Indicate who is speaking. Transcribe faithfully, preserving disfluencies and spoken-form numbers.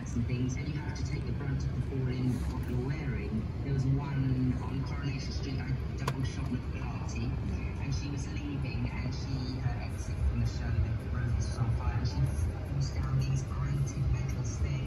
Speaker 1: hats and things, and you have to take the brunt of the falling what you're wearing. There was one on Coronation Street, I double shot with a party, and she was leaving, and she, her exit from the show, the road was on fire, and she falls down these grated metal stairs.